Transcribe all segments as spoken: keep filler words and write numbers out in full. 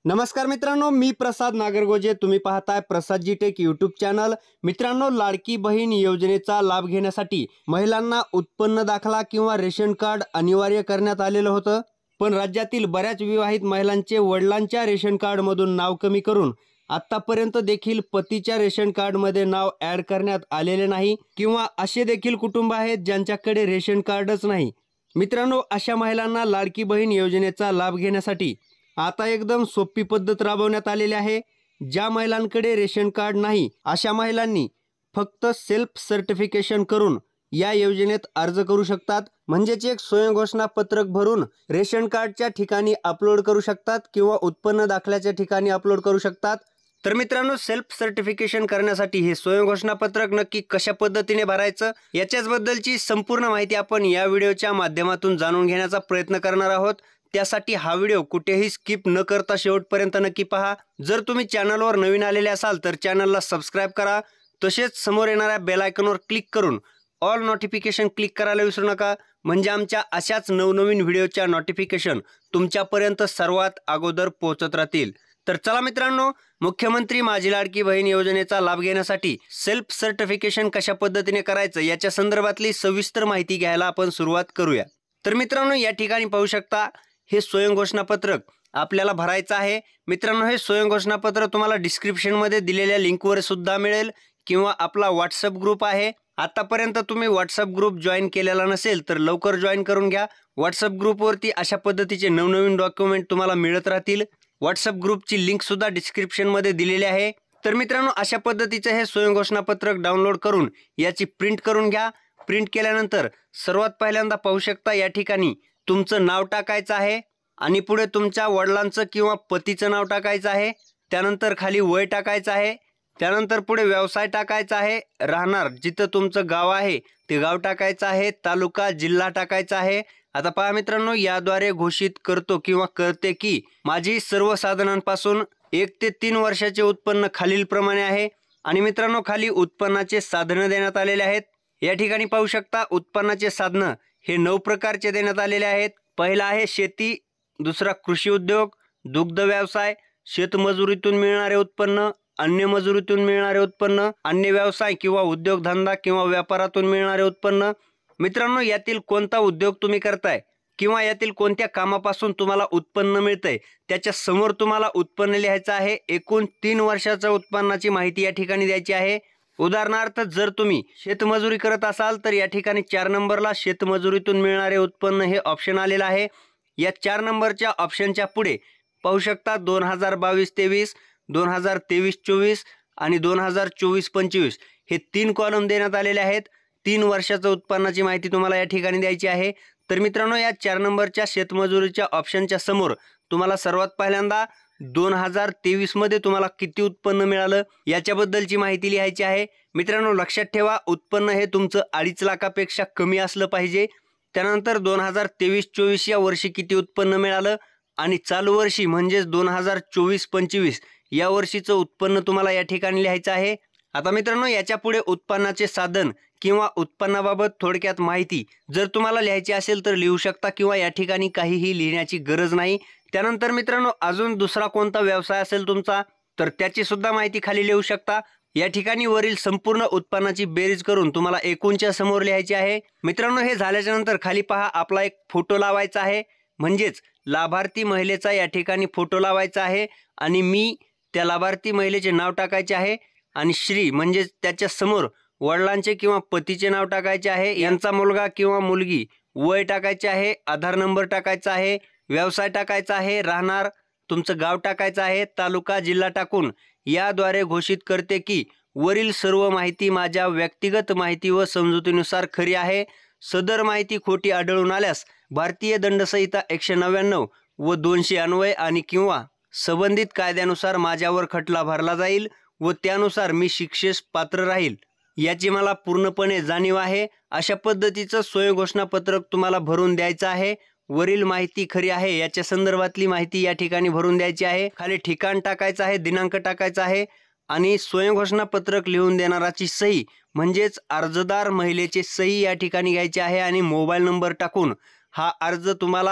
नमस्कार मित्रांनो, मी प्रसाद नागरगोजे. तुम्ही पाहताय Prasad ji tech YouTube channel. मित्रांनो, लाडकी बहीण योजनेचा लाभ घेण्यासाठी महिलांना उत्पन्न दाखला किंवा रेशन कार्ड अनिवार्य करण्यात आलेलं होतं. पण राज्यातील बऱ्याच विवाहित महिलांचे वडिलांच्या रेशन कार्डमधून नाव कमी करून आतापर्यंत देखील पतीच्या रेशन कार्डमध्ये नाव ॲड करण्यात आलेले नाही किंवा असे देखील कुटुंब आहेत ज्यांच्याकडे रेशन कार्डच नाही. मित्रांनो, अशा महिलांना लाडकी बहीण योजनेचा लाभ घेण्यासाठी आता एकदम सोपी पद्धत राबवण्यात आलेली आहे. ज्या महिलांकडे रेशन कार्ड नाही अशा महिलांनी फक्त सेल्फ सर्टिफिकेशन करून या योजनेत अर्ज करू शकतात. म्हणजेच एक स्वयंघोषणा पत्रक भरून रेशन कार्डच्या ठिकाणी अपलोड करू शकतात किंवा उत्पन्न दाखल्याच्या ठिकाणी अपलोड करू शकतात. तर मित्रांनो, सेल्फ सर्टिफिकेशन करण्यासाठी हे स्वयंघोषणा पत्रक नक्की कशा पद्धतीने भरायचं याच्याच बद्दलची संपूर्ण माहिती आपण या व्हिडिओच्या माध्यमातून जाणून घेण्याचा प्रयत्न करणार आहोत. त्यासाठी हा व्हिडिओ कुठेही स्किप न करता शेवटपर्यंत नक्की पहा. जर तुम्ही चॅनलवर नवीन आलेले असाल तर चॅनलला सबस्क्राइब करा. तसेच समोर येणाऱ्या बेल आयकॉनवर क्लिक करून ऑल नोटिफिकेशन क्लिक करायला विसरू नका. म्हणजे आमच्या अशाच नवनवीन व्हिडिओच्या नोटिफिकेशन तुमच्यापर्यंत सर्वात अगोदर पोहोचत राहतील. तर चला मित्रांनो, मुख्यमंत्री माझी लाडकी बहीण योजनेचा लाभ घेण्यासाठी सेल्फ सर्टिफिकेशन कशा पद्धतीने करायचं याच्या संदर्भातली सविस्तर माहिती घ्यायला आपण सुरुवात करूया. तर मित्रांनो, या ठिकाणी पाहू शकता हे स्वयंघोषणापत्रक आपल्याला भरायचं आहे. मित्रांनो, हे स्वयंघोषणापत्र तुम्हाला डिस्क्रिप्शनमध्ये दिलेल्या लिंकवर सुद्धा मिळेल किंवा आपला व्हॉट्सअप ग्रुप आहे. आतापर्यंत तुम्ही व्हॉट्सअप ग्रुप जॉईन केलेला नसेल तर लवकर जॉईन करून घ्या. व्हॉट्सअप ग्रुपवरती अशा पद्धतीचे नवनवीन डॉक्युमेंट तुम्हाला मिळत राहतील. व्हॉट्सअप ग्रुपची लिंक सुद्धा डिस्क्रिप्शनमध्ये दिलेली आहे. तर मित्रांनो, अशा पद्धतीचे हे स्वयंघोषणापत्रक डाउनलोड करून याची प्रिंट करून घ्या. प्रिंट केल्यानंतर सर्वात पहिल्यांदा पाहू शकता या ठिकाणी तुमचं नाव टाकायचं आहे आणि पुढे तुमच्या वडिलांचं किंवा पतीचं नाव टाकायचं आहे. त्यानंतर खाली वय टाकायचं आहे. त्यानंतर पुढे व्यवसाय टाकायचा आहे. राहणार जिथं तुमचं गाव आहे ते गाव टाकायचं आहे. तालुका जिल्हा टाकायचा आहे. आता पहा मित्रांनो, याद्वारे घोषित करतो किंवा करते की माझी सर्व साधनांपासून एक ते तीन वर्षाचे उत्पन्न खालीलप्रमाणे आहे. आणि मित्रांनो, खाली उत्पन्नाचे साधनं देण्यात आलेले आहेत. या ठिकाणी पाहू शकता उत्पन्नाचे साधनं हे नऊ प्रकारचे देण्यात आलेले आहेत. पहिला आहे शेती, दुसरा कृषी उद्योग, दुग्ध व्यवसाय, शेतमजुरीतून मिळणारे उत्पन्न, अन्य मजुरीतून मिळणारे उत्पन्न, अन्य व्यवसाय किंवा उद्योगधंदा किंवा व्यापारातून मिळणारे उत्पन्न. मित्रांनो, यातील कोणता उद्योग तुम्ही करताय किंवा यातील कोणत्या कामापासून तुम्हाला उत्पन्न मिळतंय त्याच्या समोर तुम्हाला उत्पन्न लिहायचं आहे. एकूण तीन वर्षाच्या उत्पन्नाची माहिती या ठिकाणी द्यायची आहे. उदाहरणार्थ, जर तुम्ही शेतमजुरी करत असाल तर या ठिकाणी चार नंबरला शेतमजुरीतून मिळणारे उत्पन्न हे ऑप्शन आलेलं आहे. या चार नंबरच्या ऑप्शनच्या पुढे पाहू शकता दोन हजार बावीस तेवीस, दोन हजार तेवीस चोवीस आणि दोन हजार चोवीस पंचवीस हे तीन कॉलम देण्यात आलेले आहेत. तीन वर्षाचं उत्पन्नाची माहिती तुम्हाला या ठिकाणी द्यायची आहे. तर मित्रांनो, या चार नंबरच्या शेतमजुरीच्या ऑप्शनच्या समोर तुम्हाला सर्वात पहिल्यांदा दोन हजार तेवीस मध्ये तुम्हाला किती उत्पन्न मिळालं याच्याबद्दलची माहिती लिहायची आहे. मित्रांनो, लक्षात ठेवा, उत्पन्न हे तुमचं अडीच लाखापेक्षा कमी असलं पाहिजे. त्यानंतर दोन हजार तेवीस चोवीस या वर्षी किती उत्पन्न मिळालं आणि चालू वर्षी म्हणजेच दोन हजार चोवीस पंचवीस या वर्षीचं उत्पन्न तुम्हाला या ठिकाणी लिहायचं आहे. आता मित्रांनो, याच्या पुढे उत्पन्नाचे साधन किंवा उत्पन्नाबाबत थोडक्यात माहिती जर तुम्हाला लिहायची असेल तर लिहू शकता किंवा या ठिकाणी काहीही लिहिण्याची गरज नाही. त्यानंतर मित्रांनो, अजून दुसरा कोणता व्यवसाय असेल तुमचा तर त्याची सुद्धा माहिती खाली लिहू शकता. या ठिकाणी वरील संपूर्ण उत्पन्नाची बेरीज करून तुम्हाला एकूणच्या समोर लिहायची आहे. मित्रांनो, हे झाल्याच्या नंतर खाली पहा आपला एक फोटो लावायचा आहे. म्हणजेच लाभार्थी महिलेचा या ठिकाणी फोटो लावायचा आहे आणि मी त्या लाभार्थी महिलेचे नाव टाकायचे आहे आणि श्री म्हणजेच त्याच्या समोर वडिलांचे किंवा पतीचे नाव टाकायचे आहे. यांचा मुलगा किंवा मुलगी, वय टाकायचे आहे, आधार नंबर टाकायचा आहे, व्यवसाय टाकायचा आहे, राहणार तुमचं गाव टाकायचं आहे, तालुका जिल्हा टाकून याद्वारे घोषित करते की वरील सर्व माहिती माझ्या व्यक्तिगत माहिती व समजुतीनुसार खरी आहे. सदर माहिती खोटी आढळून आल्यास भारतीय दंडसंहिता एकशे नव्याण्णव व दोनशे अन्वय आणि किंवा संबंधित कायद्यानुसार माझ्यावर खटला भरला जाईल व त्यानुसार मी शिक्षेस पात्र राहील याची मला पूर्णपणे जाणीव आहे. अशा पद्धतीचं स्वयंघोषणापत्रक तुम्हाला भरून द्यायचं आहे. वरील माहिती खरी आहे याच्या संदर्भातली माहिती या ठिकाणी भरून द्यायची आहे. खाली ठिकाण टाकायचं आहे, दिनांक टाकायचा आहे आणि स्वयंघोषणापत्रक लिहून देणाराची सही म्हणजेच अर्जदार महिलेची सही या ठिकाणी घ्यायची आहे आणि मोबाईल नंबर टाकून हा अर्ज तुम्हाला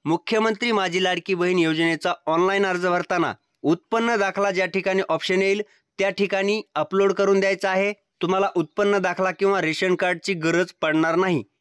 मुख्यमंत्री माझी लाडकी बहीण योजनेचा ऑनलाईन अर्ज भरताना उत्पन्न दाखला ज्या ठिकाणी ऑप्शन येईल त्या ठिकाणी अपलोड करून द्यायचा आहे. तुम्हाला उत्पन्न दाखला किंवा रेशन कार्डची गरज पडणार नाही.